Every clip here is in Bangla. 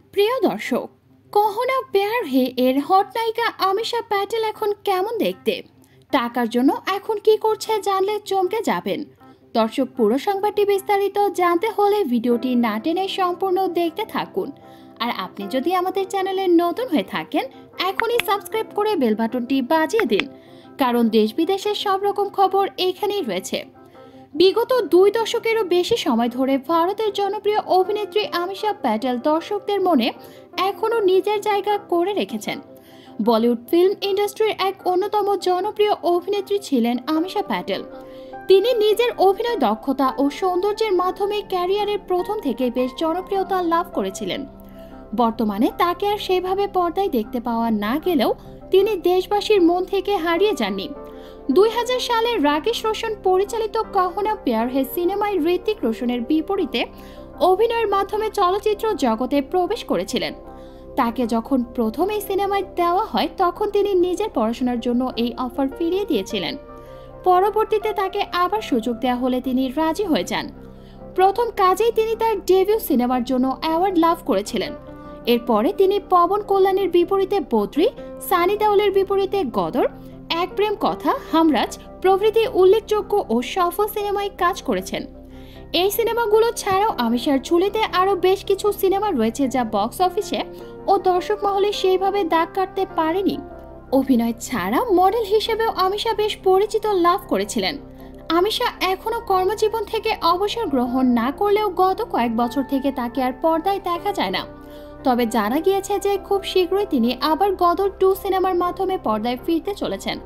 প্রিয় দর্শক, কহনা প্যার হে এর হট নায়িকা আমিশা প্যাটেল এখন কেমন দেখতে? টাকার জন্য এখন কি করছে জানলে চমকে যাবেন। দর্শক, পুরো সংবাদটি বিস্তারিত জানতে হলে ভিডিওটি না টেনে সম্পূর্ণ দেখতে থাকুন। আর আপনি যদি আমাদের চ্যানেলে নতুন হয়ে থাকেন, এখনই সাবস্ক্রাইব করে বেল বাটনটি বাজিয়ে দিন, কারণ দেশ বিদেশের সব রকম খবর এখানেই রয়েছে। বিগত 2 দশকেরও বেশি সময় ধরে ভারতের জনপ্রিয় অভিনেত্রী আমিশা প্যাটেল দর্শকদের মনে এখনও নিজের জায়গা করে রেখেছেন। বলিউড ফিল্ম ইন্ডাস্ট্রির এক অন্যতম জনপ্রিয় অভিনেত্রী ছিলেন আমিশা প্যাটেল। তিনি নিজের অভিনয় দক্ষতা ও সৌন্দর্যের মাধ্যমে ক্যারিয়ারের প্রথম থেকেই বেশ জনপ্রিয়তা লাভ করেছিলেন। বর্তমানে তাকে আর সেভাবে পর্দায় দেখতে পাওয়া না গেলেও তিনি দেশবাসীর মন থেকে হারিয়ে যাননি। 2000 সালে রাকেশ রোশন পরিচালিত কহনা প্যার হে সিনেমায় ঋত্বিক রোশনের বিপরীতে অভিনয়ের মাধ্যমে চলচ্চিত্র জগতে প্রবেশ করেছিলেন। তাকে যখন প্রথম এই সিনেমায় দেওয়া হয় তখন তিনি নিজের পড়াশোনার জন্য এই অফার ফিরিয়ে দিয়েছিলেন। পরবর্তীতে তাকে আবার সুযোগ দেওয়া হলে তিনি রাজি হয়ে যান। প্রথম কাজেই তিনি তার ডেবিউ সিনেমার জন্য অ্যাওয়ার্ড লাভ করেছিলেন। এরপরে তিনি পবন কল্যাণের বিপরীতে বদ্রী, সানি দেওলের বিপরীতে গদর, এক প্রেম কথা, হামরাজ প্রভৃতি উল্লেখযোগ্য ও সফল সিনেমায় কাজ করেছেন। এই সিনেমাগুলো ছাড়াও আমিশার ঝুলিতে আরও বেশ কিছু সিনেমা রয়েছে যা বক্স অফিসে ও দর্শক মহলে সেইভাবে দাগ কাটতে পারেনি। অভিনয় ছাড়া মডেল হিসেবেও আমিশা বেশ পরিচিত লাভ করেছিলেন। আমিশা এখনও কর্মজীবন থেকে অবসর গ্রহণ না করলেও গত কয়েক বছর থেকে তাকে আর পর্দায় দেখা যায় না। তবে জানা গিয়েছে যে খুব শীঘ্রই তিনি আবার গদর 2 সিনেমার মাধ্যমে পর্দায় ফিরতে চলেছেন।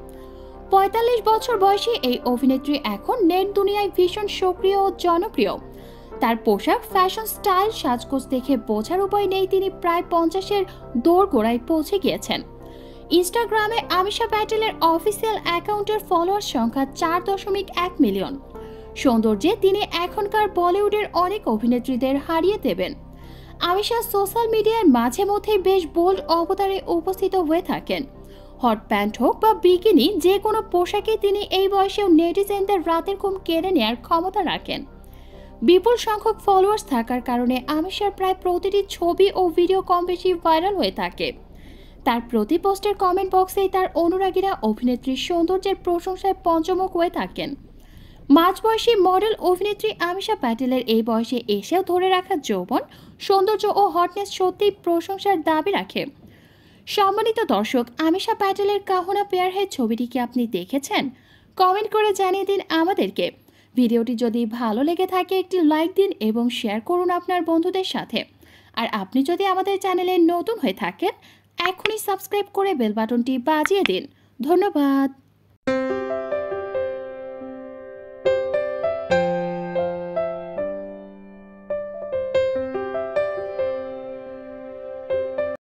45 বছর বয়সী এই অভিনেত্রী এখন নেট দুনিয়ায় ভীষণ সক্রিয় ও জনপ্রিয়। তার পোশাক, ফ্যাশন, স্টাইল, সাজগোজ দেখে বোঝার উপায় নেই তিনি প্রায় 50-এর দোরগোড়ায় পৌঁছে গিয়েছেন। ইনস্টাগ্রামে আমিশা প্যাটেলের অফিসিয়াল অ্যাকাউন্টের ফলোয়ার সংখ্যা 4.1 মিলিয়ন। সৌন্দর্যে তিনি এখনকার বলিউডের অনেক অভিনেত্রীদের হারিয়ে দেবেন। আমিশা সোশ্যাল মিডিয়ার মাঝে মধ্যেই বেশ বোল্ড অবতারে উপস্থিত হয়ে থাকেন। হট প্যান্ট হোক বা বিকিনি, যে কোনো পোশাকে তিনি এই বয়সেও নেটিজেনদের রাতের ঘুম কেড়ে নেওয়ার ক্ষমতা রাখেন। বিপুল সংখ্যক ফলোয়ার্স থাকার কারণে আমিশার প্রায় প্রতিটি ছবি ও ভিডিও কম বেশি ভাইরাল হয়ে থাকে। তার প্রতি পোস্টের কমেন্ট বক্সেই তার অনুরাগীরা অভিনেত্রীর সৌন্দর্যের প্রশংসায় পঞ্চমুখ হয়ে থাকেন। মাঝবয়সী মডেল অভিনেত্রী আমিশা প্যাটেলের এই বয়সে এসেও ধরে রাখা যৌবন, সৌন্দর্য ও হটনেস সত্যিই প্রশংসার দাবি রাখে। সম্মানিত দর্শক, আমিশা প্যাটেলের কাহনা প্যার হে ছবিটি কি আপনি দেখেছেন? কমেন্ট করে জানিয়ে দিন আমাদেরকে। ভিডিওটি যদি ভালো লেগে থাকে একটি লাইক দিন এবং শেয়ার করুন আপনার বন্ধুদের সাথে। আর আপনি যদি আমাদের চ্যানেলে নতুন হয়ে থাকেন, এখনই সাবস্ক্রাইব করে বেল বাটনটি বাজিয়ে দিন। ধন্যবাদ।